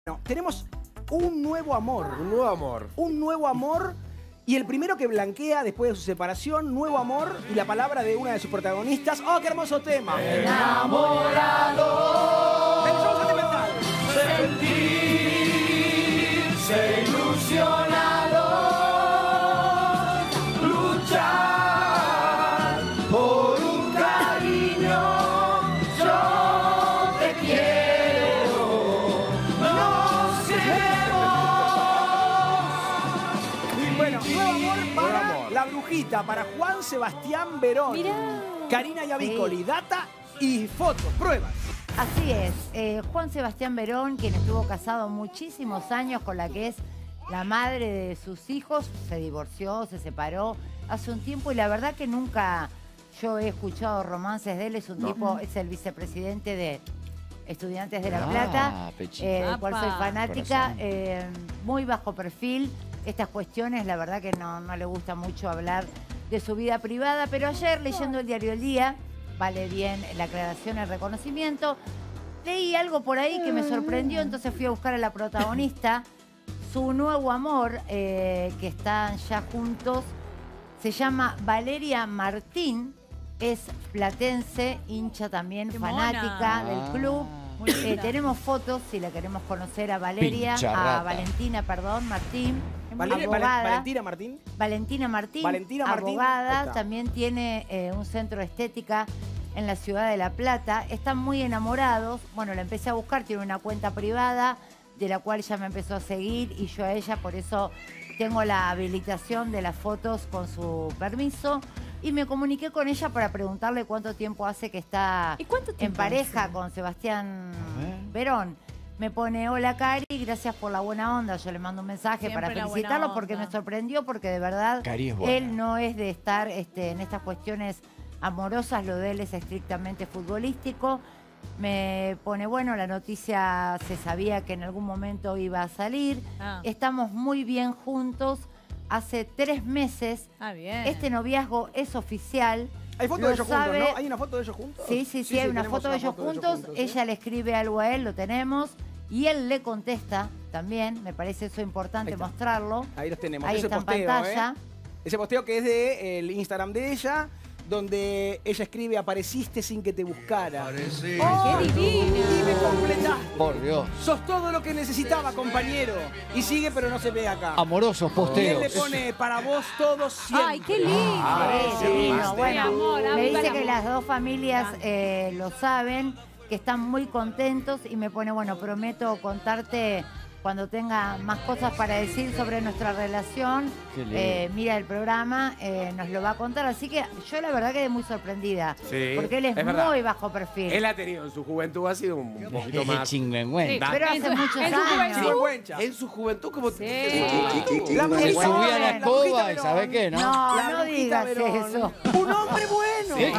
No, tenemos un nuevo amor. Un nuevo amor. Un nuevo amor. Y el primero que blanquea después de su separación, nuevo amor, y la palabra de una de sus protagonistas. ¡Oh, qué hermoso tema! Enamorado, ¡El show sentimental! sentirse ilusionado, luchar por un cariño, yo te quiero, nos queremos. Bueno, nuevo amor para Nuevo amor. La Brujita, para Juan Sebastián Verón. Mirá. Karina Yavicoli, data y fotos, pruebas. Así es, Juan Sebastián Verón, quien estuvo casado muchísimos años con la que es la madre de sus hijos, se divorció, se separó hace un tiempo y la verdad que nunca yo he escuchado romances de él. Es un tipo, es el vicepresidente de Estudiantes de La Plata, del cual soy fanática, muy bajo perfil. Estas cuestiones, la verdad que no le gusta mucho hablar de su vida privada, pero ayer leyendo el diario El Día, vale bien la aclaración, el reconocimiento, leí algo por ahí que me sorprendió, entonces fui a buscar a la protagonista, su nuevo amor, que están ya juntos, se llama Valeria Martín, es platense, hincha también, fanática del club. Tenemos fotos, si la queremos conocer, a Valeria, a Valentina, perdón, Martín, abogada. Valentina Martín. Valentina Martín, abogada, también tiene un centro de estética en la ciudad de La Plata. Están muy enamorados. Bueno, la empecé a buscar, tiene una cuenta privada de la cual ella me empezó a seguir y yo a ella, por eso tengo la habilitación de las fotos con su permiso. Y me comuniqué con ella para preguntarle cuánto tiempo hace que está en pareja con Sebastián Verón. Me pone, hola Cari, gracias por la buena onda. Yo le mando un mensaje para felicitarlo porque me sorprendió, porque de verdad él no es de estar en estas cuestiones amorosas, lo de él es estrictamente futbolístico. Me pone, bueno, la noticia se sabía que en algún momento iba a salir. Estamos muy bien juntos. Hace 3 meses, este noviazgo es oficial. Hay fotos de ellos juntos, ¿no? ¿Hay una foto de ellos juntos? Sí, hay una foto de ellos juntos. Ella le escribe algo a él, lo tenemos. Y él le contesta también, me parece eso importante mostrarlo. Ahí los tenemos. Ahí ese está posteo, en pantalla. Ese posteo que es del Instagram de ella, donde ella escribe, apareciste sin que te buscara. ¡Qué divina! Y me completaste. Por Dios. Sos todo lo que necesitaba, compañero. Y sigue, pero no se ve acá. Amorosos Y él posteos. le pone, para vos todo siempre. ¡Ay, qué lindo! Divino. Bueno, amor, me dice viva que el las amor. dos familias lo saben, que están muy contentos y me pone, bueno, prometo contarte cuando tenga más cosas para decir sobre nuestra relación. Mira el programa, nos lo va a contar. Así que yo la verdad quedé muy sorprendida. Sí, porque él es verdad. muy bajo perfil. Él ha tenido en su juventud, ha sido un poquito más... Chingüengüenza. Pero hace muchos años. Chingüengüenza. En su juventud, como... La Se Brujita subía a la Verón, escoba Brujita y ¿sabe Verón. qué, no? No, La no Brujita digas Verón. eso. Un hombre bueno. Sí,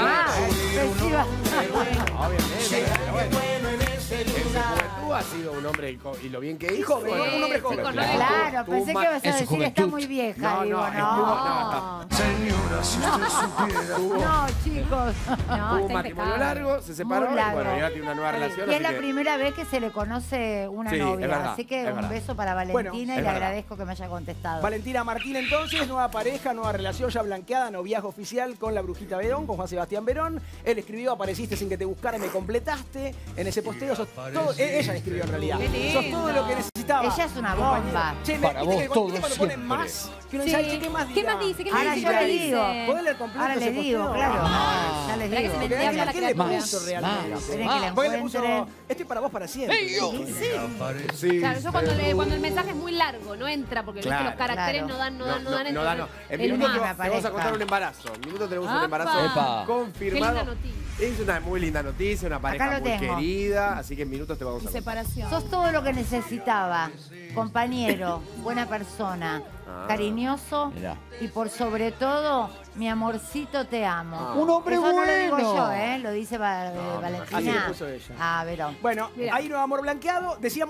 Obviamente. En su juventud ha sido un hombre, y lo bien que hizo... Joven, un hombre joven. Claro, Tuvo pensé que más- ibas a en su decir está juventud. muy vieja. No, Digo, no, no. Señora, si usted supiera. No, chicos. Tuvo un matrimonio largo, se separó Muy y largo. bueno, y ahora tiene una nueva relación. Y es así la que- primera vez que se le conoce una Sí, novia. es verdad, Así que es un verdad. beso para Valentina Bueno, y es le verdad. agradezco que me haya contestado. Valentina Martín entonces, nueva pareja, nueva relación ya blanqueada, noviazgo oficial con la Brujita Verón, con Juan Sebastián Verón. Él escribió, apareciste sin que te buscara y me completaste. En ese posteo sos todo, ella le escribió en realidad. Sos todo lo que necesitaba. Ella es una bomba. Che, Para ¿viste vos que todo cuando ponen siempre. más? Que uno dice, ay, che, ¿qué más ¿Qué dirá? más dice? ¿Qué Ahora más yo le dice? digo. ¿Podés leer completo Ahora ese le digo, posteo? claro. Ah. Ya les Esperá que digo. se me Porque endiabla la ¿qué le criatura. puso realmente? Esperen que la Porque le puso, encuentren. estoy para vos para siempre. Sí. Claro, yo cuando el mensaje es muy largo, no entra, porque Claro. los caracteres Claro. no dan. No. entonces En el minutos más. te vamos a aparezca. contar un embarazo. En minutos tenemos un Apa. embarazo Epa. confirmado. Qué linda noticia. Es una muy linda noticia, una pareja Acá lo muy tengo. querida, así que en minutos te vamos a contar. Separación. Sos todo lo que necesitaba. Compañero, buena persona, cariñoso Mirá. y por sobre todo, mi amorcito, te amo. Un hombre Eso no lo digo bueno. yo, lo dice Valentina. Así lo puso ella. Ah, Verón. Bueno, Mirá. ahí nuevo amor blanqueado. Decíamos